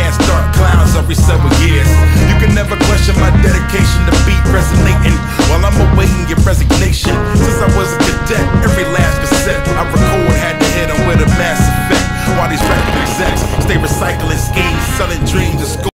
past dark clouds every several years. You can never question my dedication to beat resonating while I'm awaiting your resignation. Since I was a cadet, every last cassette I record had to hit 'em with a mass effect. While these record execs stay recycling schemes, selling dreams to school.